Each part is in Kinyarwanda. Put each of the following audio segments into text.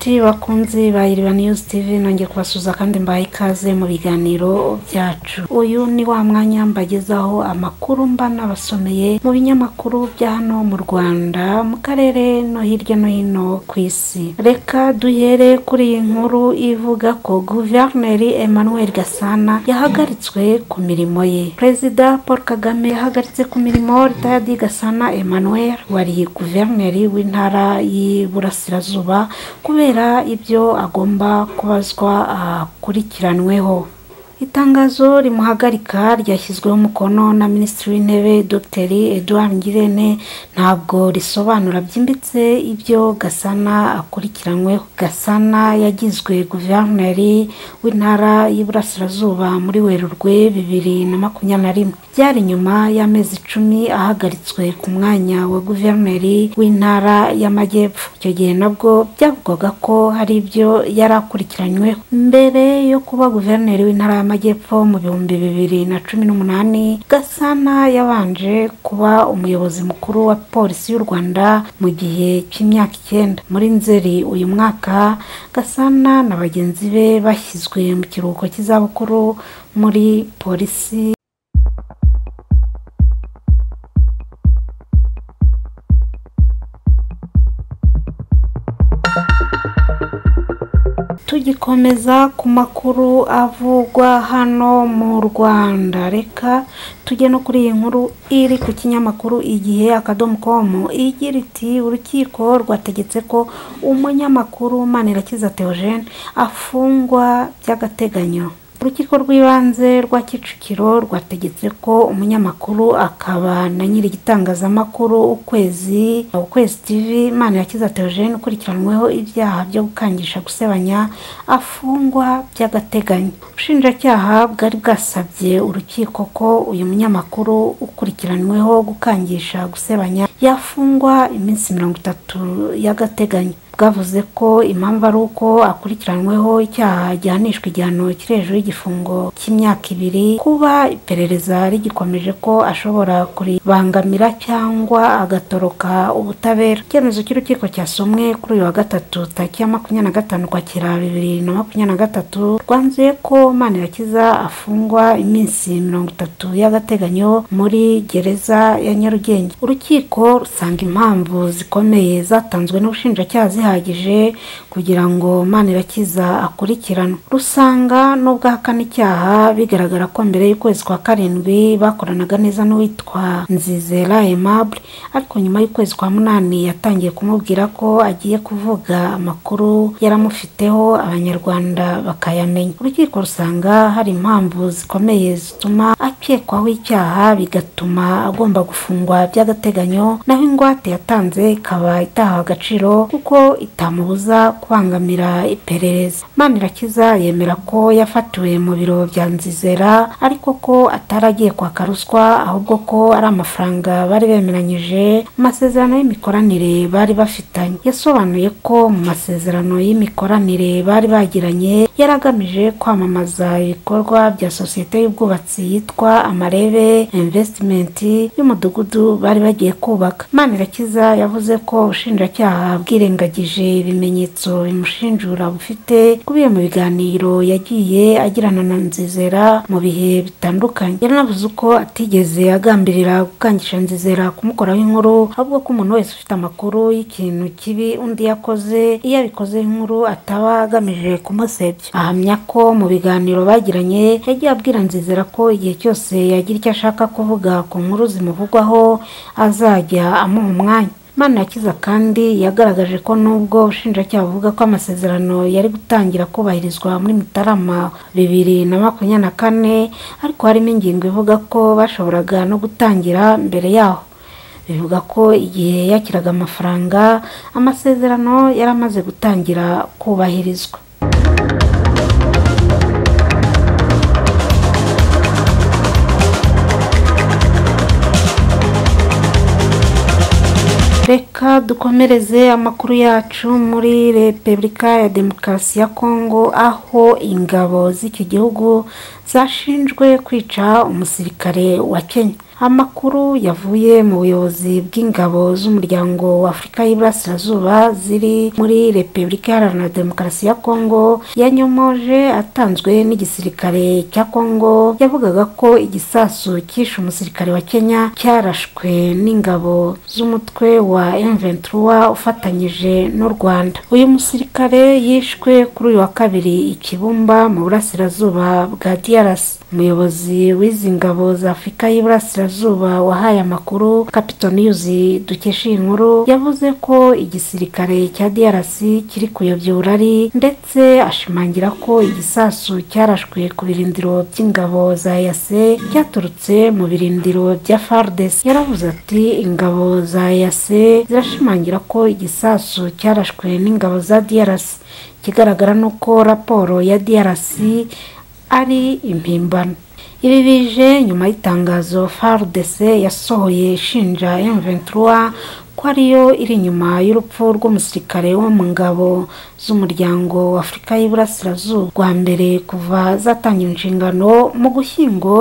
Inshuti bakunzi ba Iriba News TV nongeye kubasuza kandi mbaye ikaze mu biganiro byacu. Uyu ni wa mwanya mbagezaho amakuru mba nabasomeye mu binyamakuru bya hano mu Rwanda, mu karere no hirya no hino ku isi. Reka duhere kuri iyi nkuru ivuga ko Guverineri Emmanuel Gasana yahagaritswe ku mirimo ye. Perezida Paul Kagame yahagaritse ku mirimo Rtd Gasana Emmanuel wari Guverineri w'intara y'Iburasirazuba kubera ibyo agomba kubazwa akurikiranweho. Itangazo rimuhagarika ryashyizweho umukono na Minisitiri w'Intebe Dr Edouard Ngirente ntabwo risobanura byimbitse ibyo Gasana akurikiranyweho. Gasana yagizwe Guverineri w'intara y'Iburasirazuba muri Werurwe 2021. Byari nyuma y'amezi 10 ahagaritswe ku mwanya wa Guverineri w'intara y'Amajyepfo. Icyo gihe nabwo byavugwaga ko hari ibyo yari akurikiranyweho. Mbere yo kuba Guverineri w'intara y'Amajyepfo mu 2018, Gasana yabanje kuba umuyobozi mukuru wa polisi y'u Rwanda mu gihe cy'imyaka 9. Muri Nzeri uyu mwaka, Gasana na bagenzi be bashyizwe mu kiruhuko cy'izabukuru muri polisi. Tugikomeza ku makuru avugwa hano mu Rwanda, reka tujye no kuri iyi nkuru iri ku kinyamakuru Igihe.com igira iti urukiko rwategetse ko umunyamakuru Manirakiza Theogene afungwa by'agateganyo. Urukiko rw'ibanze rwa Kicukiro rwategetse ko umunyamakuru akaba na nyiri igitangazamakuru Ukwezi TV Manirakiza Theogene ukurikiranweho ibyaha byo gukangisha gusebanya afungwa by'agateganyo. Ubushinjacyaha bwari bwasabye urukiko ko uyu munyamakuru ukurikiranweho gukangisha gusebanya yafungwa iminsi 30 y'agateganyo. Bwavuze ko impamvu ari uko akurikiranweho icyaha gihanishwa igihano kiri hejuru y'igifungo cy'imyaka 2, kuba iperereza rigikomeje ko ashobora kuribangamira cyangwa agatoroka ubutabera. Icyemezo cy'urukiko cyasomwe kuri uyu wa gatatu tariki ya 25 Ukwakira 2023 rwanzuye ko Manirakiza afungwa iminsi 30 y'agateganyo muri gereza ya Nyarugenge. Urukiko rusanga impamvu zikomeye zatanzwe n'ubushinjacyaha zihagije kugira ngo Manirakiza akurikiranwe. Rusanga nubwo ahakana icyaha bigaragara ko mbere y'ukwezi kwa 7 bakoranaga neza n'uwitwa Nzizera Aimable, ariko nyuma y'ukwezi kwa 8 yatangiye kumubwira ko agiye kuvuga amakuru yaramufiteho abanyarwanda bakayamenya. Urukiko rusanga hari impamvu zikomeye zituma akekwaho icyaha bigatuma agomba gufungwa by'agateganyo, naho ingwate yatanze ikaba itahawe agaciro kuko itamubuza kubangamira iperereza. Manirakiza yemera ko yafatiwe mu biro bya Nzizera ariko ko ataragiye kwaka ruswa, ahubwo ko ari amafaranga bari bemeranyije mu masezerano y'imikoranire bari bafitanye. Yasobanuye ko mu masezerano y'imikoranire bari bagiranye yaragamije kwamamaza ibikorwa bya sosiyete y'ubwubatsi yitwa Amarebe Investment y'umudugudu bari bagiye kubaka. Manirakiza yavuze ko ubushinjacyaha bwirengagije ibimenyetso bimushinjura bufite kubiye mu biganiro yagiye agirana na Nzizera mu bihe bitandukanye. Yaranavuze uko atigeze agambirira gukangisha Nzizera kumukoraho inkuru, ahubwo ko umuntu wese ufite amakuru y'ikintu kibi undi yakoze, iyo abikoze inkuru ataba agamije kumusebya. Ahamya ko mu biganiro bagiranye yagiye abwira Nzizera ko igihe cyose yagira icyo ashaka kuvuga ku nkuru zimuvugwaho azajya amuha umwanya. Manirakiza kandi yagaragaje ko nubwo ubushinjacyaha buvuga ko amasezerano yari gutangira kubahirizwa muri Mutarama 2024, ariko harimo ingingo ivuga ko bashoboraga no gutangira mbere yaho. Bivuga ko igihe yakiraga amafaranga amasezerano yaramaze gutangira kubahirizwa. Reka dukomereze amakuru yacu muri Repubulika ya Demokarasi ya Kongo, aho ingabo z'iki gihugu zashinjwe kwica umusirikare wa Kenya. Amakuru yavuye mu buyobozi bw'ingabo z'umuryango wa Afurika y'Iburasirazuba ziri muri Repubulika Iharanira Demokarasi ya Kongo yanyomoje atanzwe n'igisirikare cya Kongo, yavugaga ko igisasu cyishe umusirikare wa Kenya cyarashwe n'ingabo z'umutwe wa M23 ufatanyije n'u Rwanda. Uyu musirikare yishwe kuri uyu wa kabiri Ikibumba mu burasirazuba bwa DRC. Umuyobozi w'izi ngabo za Afurika y'Iburasirazuba wahaye amakuru Capital News dukesha iyi nkuru yavuze ko igisirikare cya DRC kiri kuyobya uburari, ndetse ashimangira ko igisasu cyarashwe ku birindiro by'ingabo za EAC cyaturutse mu birindiro bya FARDC. Yaravuze ati ingabo za EAC zirashimangira ko igisasu cyarashwe n'ingabo za DRC. Ikigaragara nuko raporo ya DRC ari impimbano. Ibi bije nyuma y'itangazo FARDC yasohoye ishinja M23 ko ariyo iri inyuma y'urupfu rw'umusirikare wo mu ngabo z'umuryango wa Afurika y'Iburasirazuba rwa mbere kuva zatangira inshingano mu Gushyingo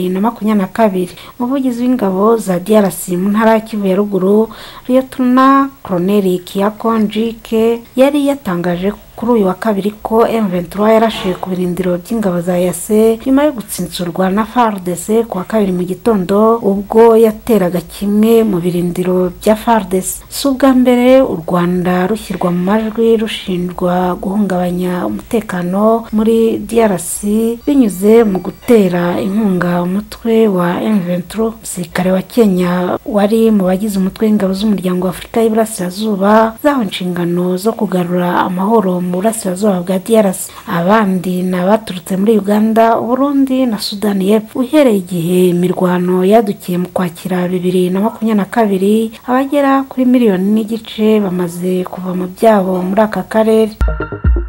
2022. Umuvugizi w'ingabo za DRC mu ntara ya Kivu ya Ruguru, Lieutenant Colonel Kiyako Njike, yari yatangaje kuri uyu wa kabiri ko M23 yarashe ku birindiro by'ingabo za EAC nyuma yo gutsinsurwa na FARDC ku wa kabiri mu gitondo ubwo yateraga kimwe mu birindiro bya FARDC. Si ubwa mbere u Rwanda rushyirwa mu majwi rushinjwa guhungabanya umutekano muri DRC binyuze mu gutera inkunga umutwe wa M23. Umusirikare wa Kenya wari mu bagize umutwe w'ingabo z'umuryango wa Afurika y'Iburasirazuba zahawe inshingano zo kugarura amahoro mu burasirazuba bwa DRC. Abandi ni abaturutse muri Uganda, Burundi na Sudani y'Epfo. Uhereye igihe imirwano yadukiye mu Kwakira 2022, abagera kuri 1.5 miliyoni bamaze kuva mu byabo muri aka karere.